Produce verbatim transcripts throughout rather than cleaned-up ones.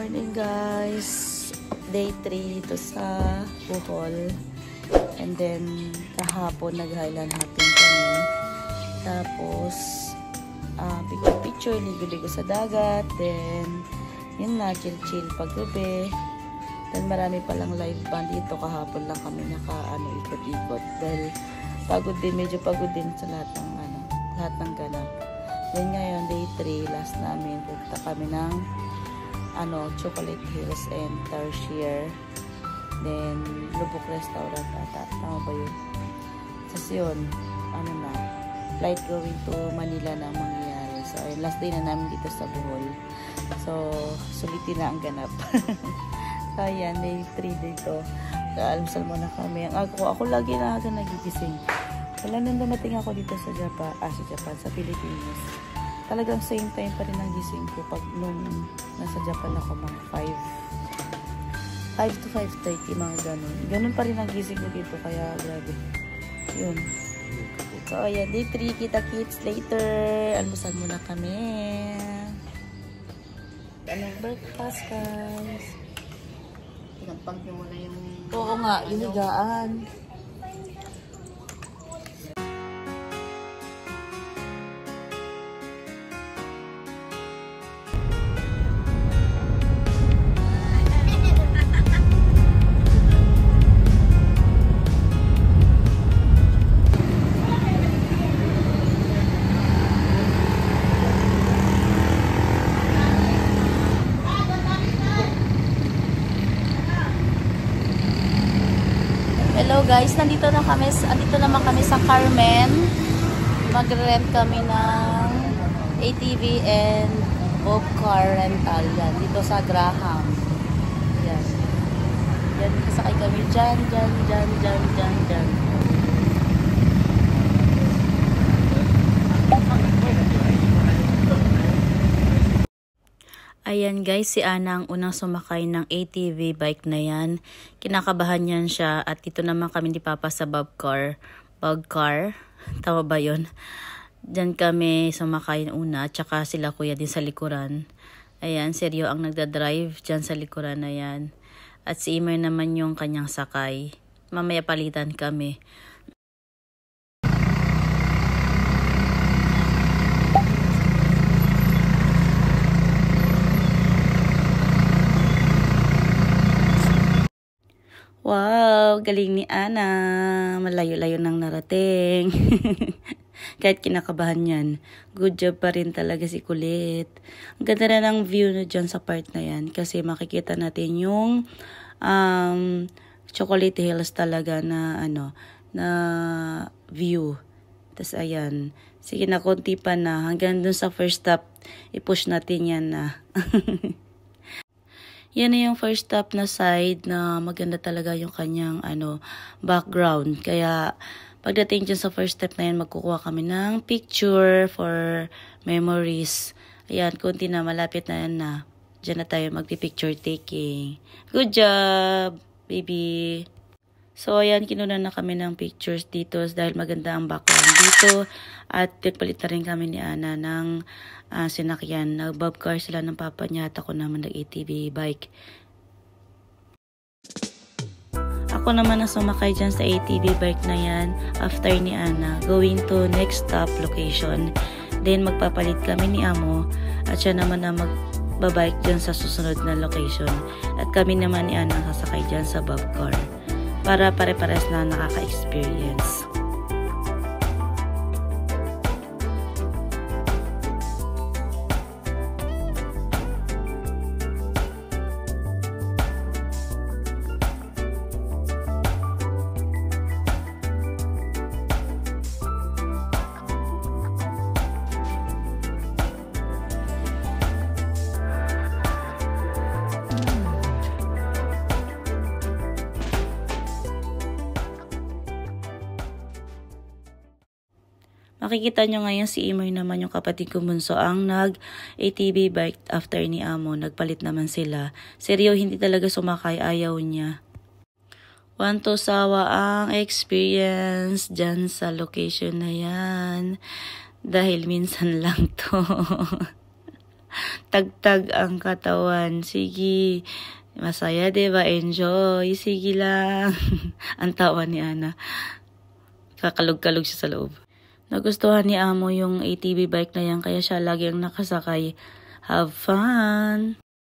morning guys, day three dito sa Bohol, and then kahapon nag-highland hopping kami, tapos uh, picture picture, ligo-ligo sa dagat, then yun na, chill-chill paggabi, then marami palang live band dito. Kahapon lang kami naka ano, ikot-ikot dahil pagod din, medyo pagod din sa lahat ng ano, lahat ng ganap. Then ngayon, day three, last namin, pupunta kami ng ano, Chocolate Hills and Tarsier. Then, Lubok Restaurant ata. Tama ba yun? Kasi yun, ano na, flight going to Manila na mangyayari. So, ayun, last day na namin dito sa Bohol. So, sulitin na ang ganap. So, ayan, day three dito. Kaalmusal muna kami. Ang ako, ako lagi na aga nagigising. Wala nang dumating ako dito sa Japan, ah, sa Japan, sa Pilipinas. Talagang same time pa rin ang gising ko pag nung nasa Japan ako, mga five to five thirty, mga ganun. Ganun pa rin ang gising ko dito, kaya grabe. Yun. So, ayan, day three, kita kits later. Almusal muna kami. Anong breakfast, guys? Pinampag nyo muna yung... Oo nga, inigaan. Hello guys, nandito na kami, andito naman kami sa Carmen. Magre-rent kami ng A T V and Bob Car rental yan, dito sa Graham. Yan. Yan, kasakay kami dyan, dyan, dyan, dyan, dyan, dyan. Ayan guys, si Ana ang unang sumakay ng A T V bike na yan. Kinakabahan yan siya, at dito naman kami ni Papa sa Bob Car. Bob Car? Tawa ba yun? Diyan kami sumakay una, tsaka sila kuya din sa likuran. Ayan, seryo ang nagdadrive dyan sa likuran na yan. At si Imer naman yung kanyang sakay. Mamaya palitan kami. Wow, galing ni Ana. Malayo-layo nang narating. Kahit kinakabahan yan. Good job pa rin talaga si Kulit. Ang ganda na ng view na dyan sa part na yan. Kasi makikita natin yung um, Chocolate Hills talaga na ano, na view. Tapos ayan. Sige na, konti pa na. Hanggang dun sa first stop, i-push natin yan na. Yan na yung first stop na side na maganda talaga yung kanyang ano, background. Kaya pagdating dyan sa first step na yan, magkukuha kami ng picture for memories. Ayan, kunti na, malapit na yan na. Dyan na tayo magpi-picture taking. Good job, baby! So, ayan, kinuna na kami ng pictures dito dahil maganda ang background dito. At nagpalit na rin kami ni Ana ng uh, sinakyan. Nag-bob car sila ng papa niya at ako naman nag-A T V bike. Ako naman ang sumakay dyan sa A T V bike na yan after ni Ana. Going to next stop location. Then, magpapalit kami ni Amo at siya naman na magbabike dyan sa susunod na location. At kami naman ni Ana ang sasakay dyan sa bob car. Para pare-pares na nakaka-experience. Makikita nyo ngayon si Imer naman yung kapatid ko bunso ang nag-A T V bike after ni Amo. Nagpalit naman sila. Seryo, hindi talaga sumakay. Ayaw niya. Want to sawa ang experience dyan sa location na yan. Dahil minsan lang to. Tagtag ang katawan. Sige. Masaya, diba? Enjoy. Sige lang. Ang tawa ni Ana. Kakalog-kalog siya sa loob. Nagustuhan ni Amo yung A T V bike na yan, kaya siya lagi ang nakasakay. Have fun!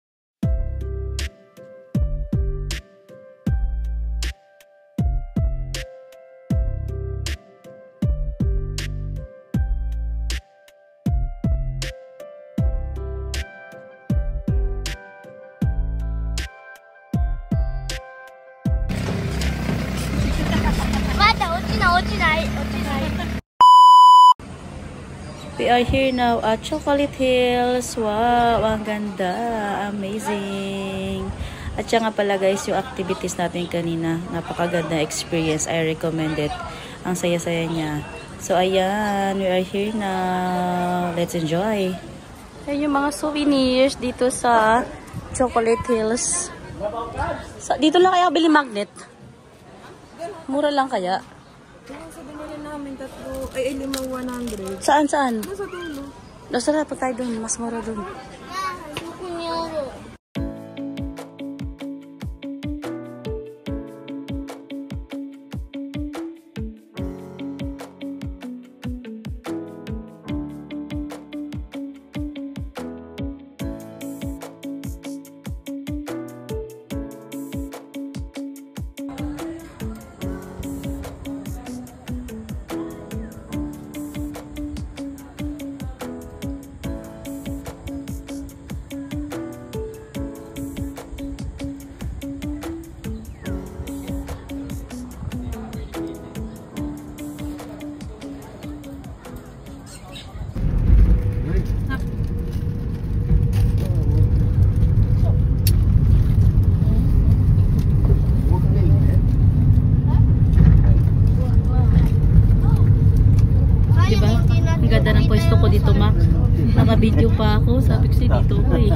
We are here now at Chocolate Hills. Wow, ang ganda. Amazing. At siya nga pala guys, yung activities natin kanina. Napakaganda experience. I recommend it. Ang saya-saya niya. So ayan, we are here now. Let's enjoy. Ayan yung mga souvenirs dito sa Chocolate Hills. So, dito lang kaya bili magnet. Mura lang kaya. Sa binili namin tatlo, ay, ay limang one hundred. Saan, saan? Nasa dulo. Nasara pa tayo dun. Mas mura dun. Naka-video pa ako. Sabi ko siya dito ko eh.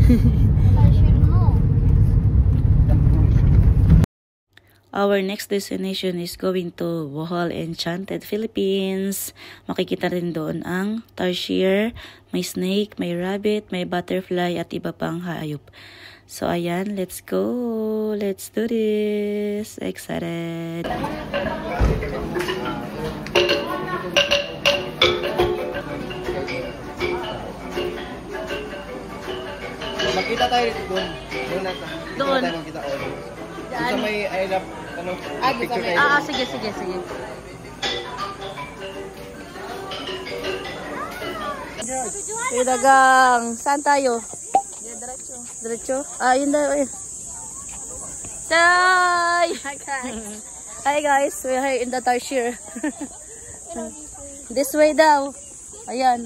Our next destination is going to Bohol Enchanted, Philippines. Makikita rin doon ang tarsier, may snake, may rabbit, may butterfly at iba pang hayop. So ayan, let's go. Let's do this. Excited. Makita tayo doon. Doon na. Doon. Doon kita all. Sa may I love ano, Ah, picture may- tayo. Ah, sige, sige, sige. Hey, dagang. Saan tayo? Diretso. Diretso? Ah, yun daw. Eh. Hi! Hi guys, we're here in the tarsier. This way daw. Ayan.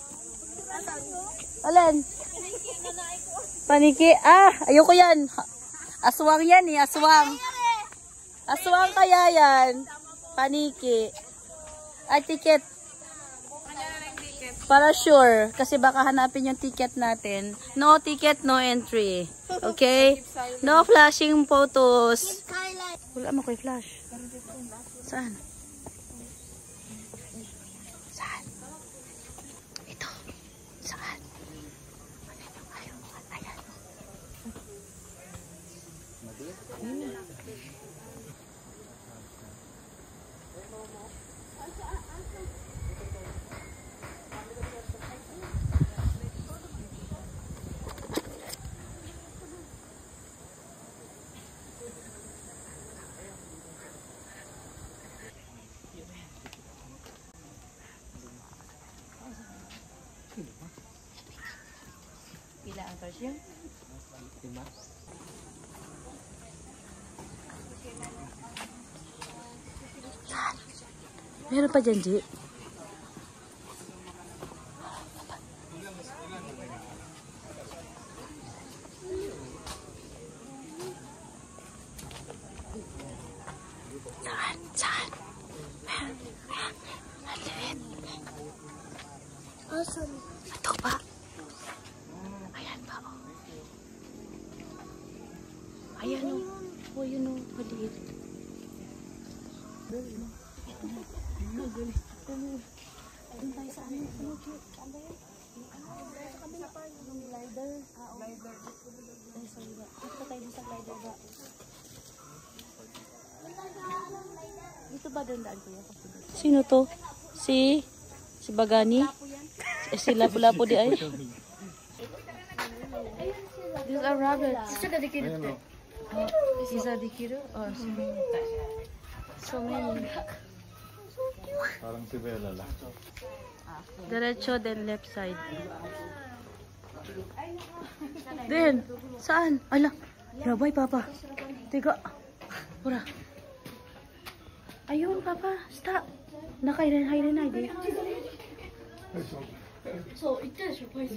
Alin? Paniki. Ah, ayoko yan. Aswang yan eh, aswang. Aswang kaya yan. Paniki. Ay, ticket. Para sure. Kasi baka hanapin yung ticket natin. No ticket, no entry. Okay? No flashing photos. Wala mo ko'y flash. Saan? Saan? Ito. Saan? Ayaw. Ayan. Pila ang tarsier? Lima. Saan? Meron pa dyan, Ji? Saan? Saan? Meron. Ayan. Ang liit. Ito pa. Ayan pa, oh. Ayan, oh. Oh, yun, oh. Maliit. Doon tayo sa ano. Ano, Ji? Saan ba yun? Glider. Ah, glider. Ay, sorry ba? Dito tayo sa glider ba? Dito ba doon daan kuya? Sino to? Si? Si Bagani? Eh, si Lapu-Lapu di ay? These are rabbits. Isa ka dikit. Oh, these are the kiro? Oh, so many. So many. Parang si Bella lang. Diretso, then left side. Then, saan? Ala, yabay papa. Tiga. Pura. Ayun papa, stop. Nakailan, hailan na, di. So, ito siya po.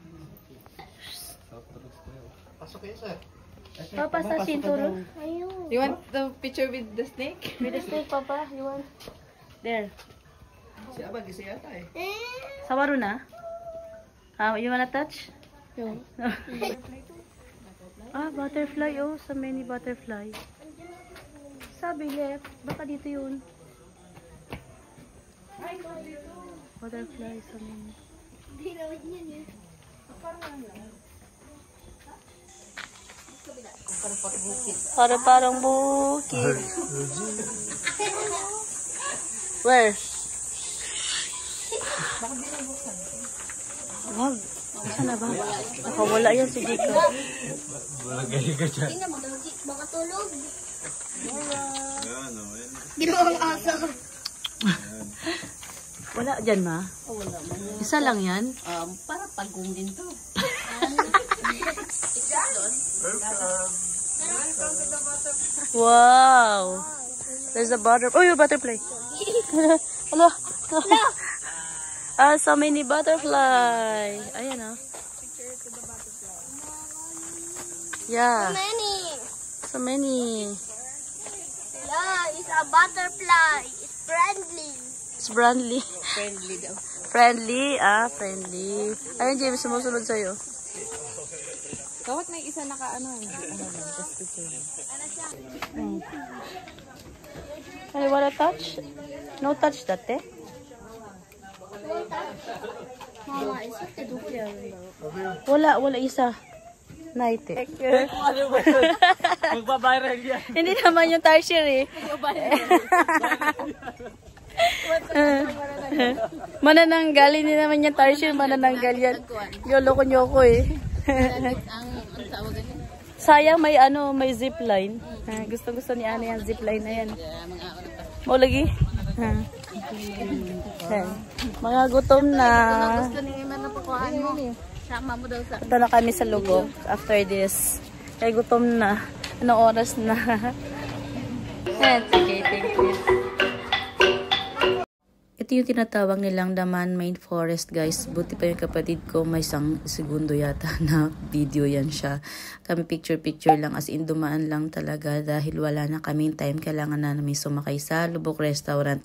Pasok kayo, sir. Papa, sa sinturo. Ayun. You want the picture with the snake? With the snake, papa, you want? There. Si Abag, isa yata eh. Sawaru na? Ah, you wanna touch? Yung. Ah, butterfly, oh. So many butterfly. Sabi left. Baka dito yun. Butterfly, so many. Hindi naman yan eh. Para parang bukid. Where? Wag. Saan na ba? Nakawala yan si Jika. Balagay ka dyan. Tingnan mo, baka tulog. Yan, o. Ginawang asa. Wala dyan, ma? Oh, wala man yan. Isa lang yan? Um, para pagong din to. Wow! There's a butterfly. Oh, yung butterfly. Hello. Ah, so many butterfly. Ayan, oh. Yeah. Many. So many. Yeah, it's a butterfly. It's friendly. It's friendly. Friendly daw. Friendly, ah, friendly. Ayun, James, sumusunod sa'yo. Kawat may isa naka ano. Ano lang, just picture. Mm. You wanna touch? No touch that, eh? Mama, isa tidukya. Wala, wala isa. Night, eh. Magbabiral yan. Hindi naman yung tertiary, eh. Manananggal, hindi naman yung tertiary, manananggal yan. Yoloko-nyoko, eh. Ang ang tawagan niya. Sayang may ano, may zipline. Ah, gusto-gusto ni Ana yung zipline na yan. Mga oras pa. Mo lagi? Ah. Ayan. Mga gutom na. Gusto ni Iman na pakuhaan mo. Sama mo daw sa... Punta na kami sa lubog after this. Kaya gutom na. Anong oras na? Ayan, sige, thank you. Ito yung tinatawag nilang Daman Main Forest, guys. Buti pa yung kapatid ko, may isang segundo yata na video yan siya. Kami picture-picture lang, as in dumaan lang talaga dahil wala na kaming time. Kailangan na namin sumakay sa Lubok Restaurant.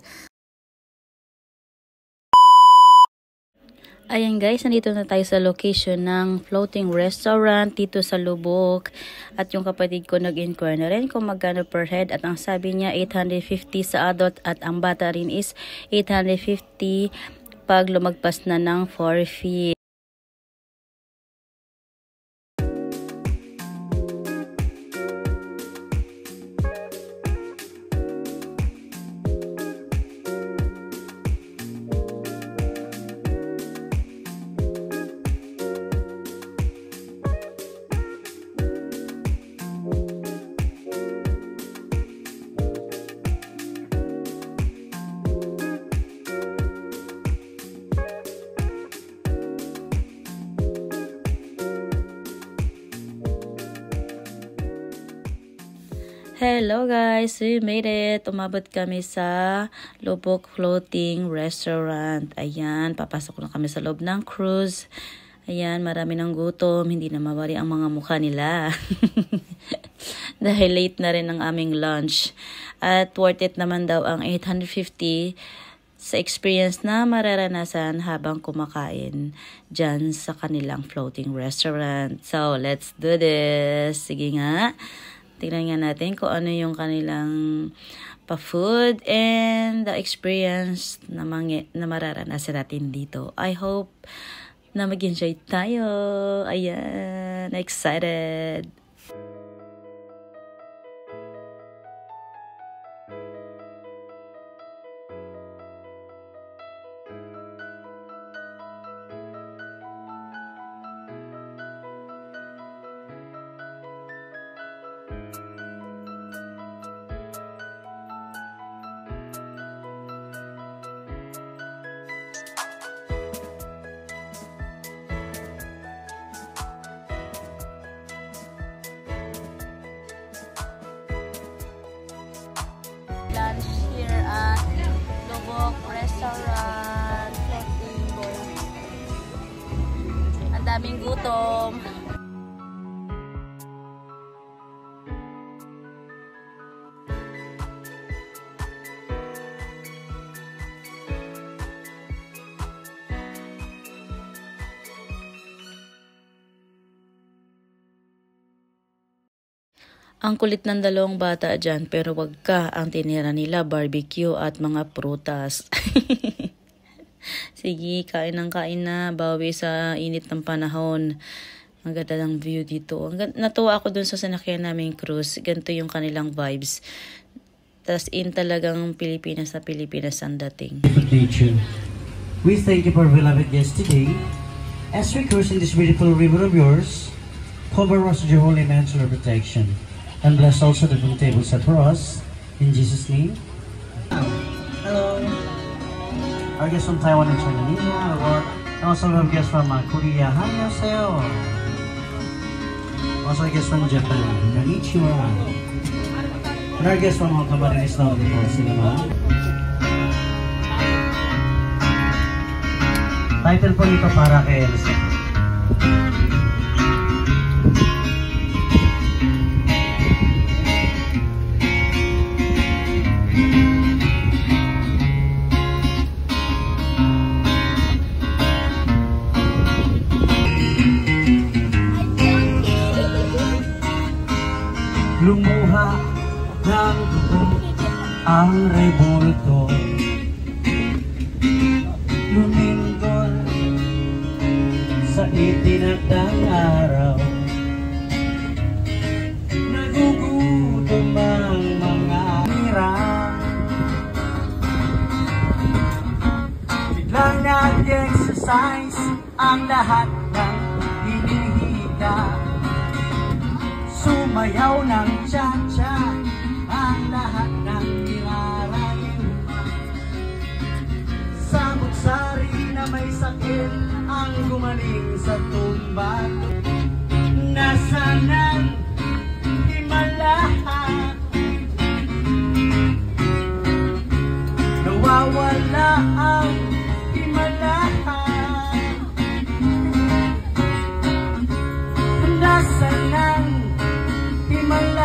Ayan guys, nandito na tayo sa location ng floating restaurant dito sa Lubok. At yung kapatid ko nag-inquire na rin kung magkano per head. At ang sabi niya eight hundred fifty sa adult at ang bata rin is eight hundred fifty pag lumagpas na ng four feet. Hello guys, we made it. Umabot kami sa Lubok Floating Restaurant. Ayan, papasok na kami sa loob ng cruise. Ayan, marami ng gutom. Hindi na mawari ang mga mukha nila. Dahil late na rin ang aming lunch. At worth it naman daw ang eight hundred fifty sa experience na mararanasan habang kumakain dyan sa kanilang floating restaurant. So, let's do this. Sige nga. Tingnan nga natin kung ano yung kanilang pa-food and the experience na, na mararanasan natin dito. I hope na mag-enjoy tayo. Ayan, excited. Lunch here at Lubok Restaurant. Ang daming gutom. Ang kulit ng dalawang bata dyan, pero wag ka, ang tinira nila barbecue at mga prutas. Sige, kain ng kain na, bawi sa init ng panahon. Ang ganda ng view dito. Natuwa ako dun sa sanakyan naming cruise. Ganito yung kanilang vibes. Tas in talagang Pilipinas na Pilipinas ang dating. We thank you for beloved guests today. As we cruise in this beautiful river of yours, cover us with your holy mantle of protection. And bless also the food table set for us. In Jesus' name. Hello. Our guests from Taiwan and China. And also we have guests from uh, Korea. Annyeonghaseyo. Also guests from Japan. Konnichiwa. And our guests from Camarines Norte. Title po nito para kay Elsa. Lumuha ng dugo ang rebulto, lumindol sa itinakdang araw, nagugutom ang mga hirang, biglang nag-exercise ang lahat ng hinihika. Sumayaw ng cha-cha ang lahat ng nilarayo. Samut-sari na may sakit ang gumaling sa tumba. Nasaan ang himala? Nawawala ang himala. Nasaan ang himala?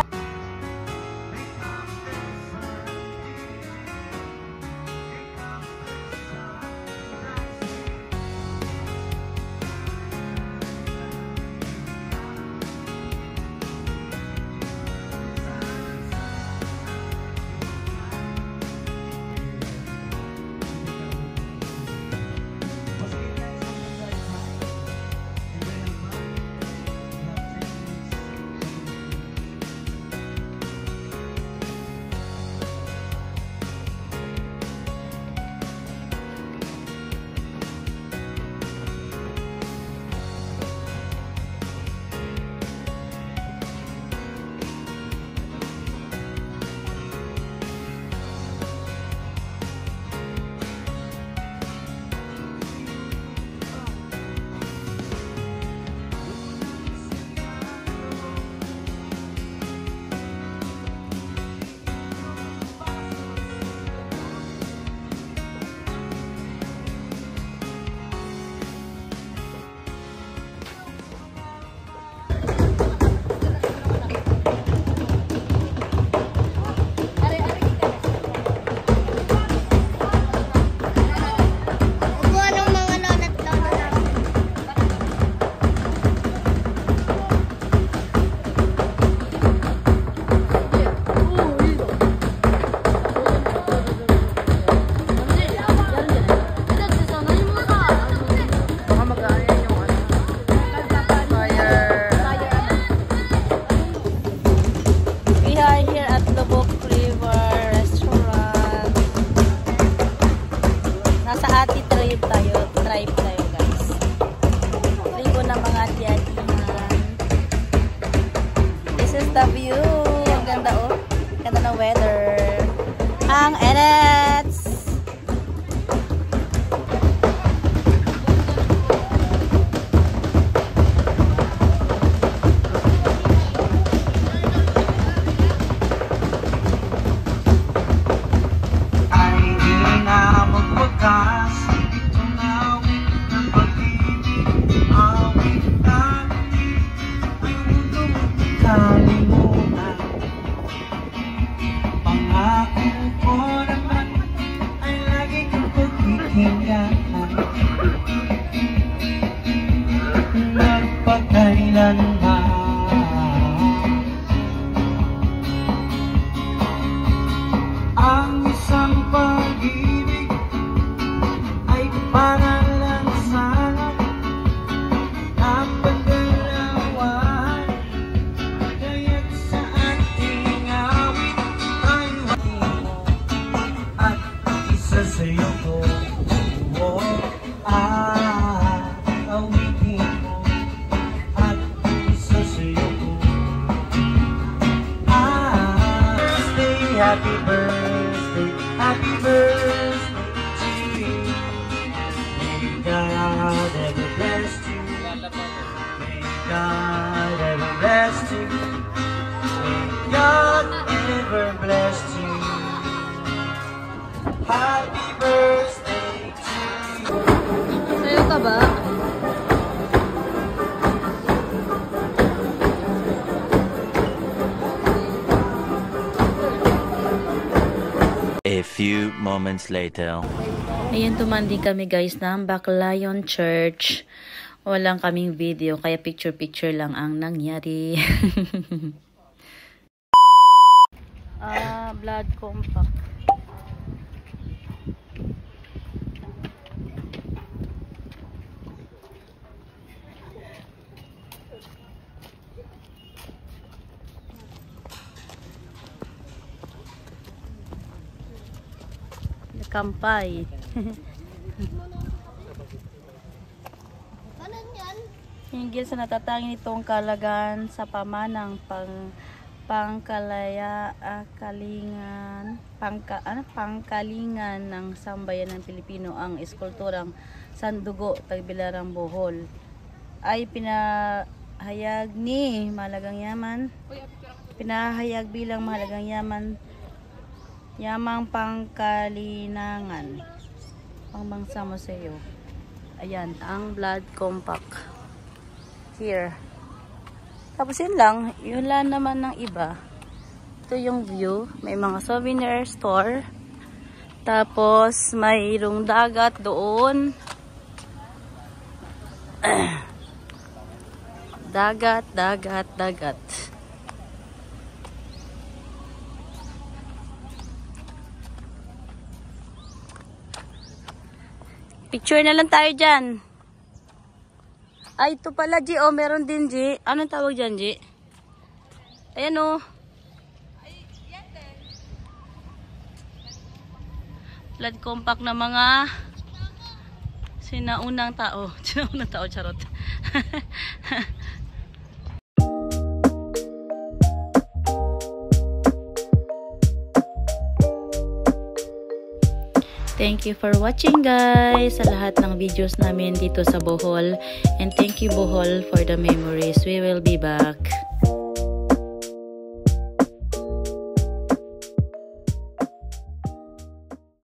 sa'yo ko. Oh, ah, awitin mo at isa sa'yo ko. Ah, birthday, happy birthday, happy birthday to you. May God ever bless you. May God ever bless you. May God ever bless you. Happy birthday to you. Sayo ka ba? A few moments later. Ayan, tumanding kami guys ng Baclayon Church. Walang kaming video, kaya picture-picture lang ang nangyari. Ah, blood compact. Kampay. Hinggil sa natatangin itong kalagan sa pamanang pang pangkalaya ah, kalingan pangka, ano, pangkalingan ng sambayan ng Pilipino ang eskulturang Sandugo, Tagbilarang, Bohol ay pinahayag ni Mahalagang Yaman pinahayag bilang Mahalagang Yaman Yamang Pangkalinangan pangbangsa mo sa iyo. Ayan ang blood compact here. Tapos yun lang, yun lang naman ng iba. Ito yung view, may mga souvenir store. Tapos mayroong dagat doon. Dagat, dagat, dagat. Picture na lang tayo dyan. Ay, ito pala, G. O, meron din, G. Anong tawag dyan, G? Ayan, o. Blood compact na mga sinaunang tao. Sinaunang tao, charot. Thank you for watching guys sa lahat ng videos namin dito sa Bohol. And thank you Bohol for the memories. We will be back.